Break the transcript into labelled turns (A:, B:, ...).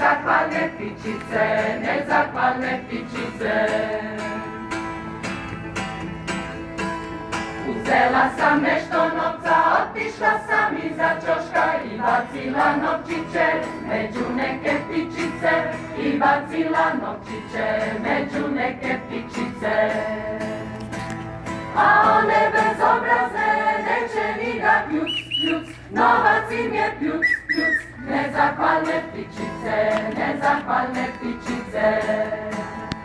A: nezahvalne pičice, nezahvalne pičice. Uzela sam nešto novca, otišla sam iza ćoška i bacila novčiće među neke pičice, i bacila novčiće među neke pičice. A one bezobrazne neće ni da kljuc, kljuc, novac im je kljuc, kljuc, nezahvalne pičice, nezahvalne pičice.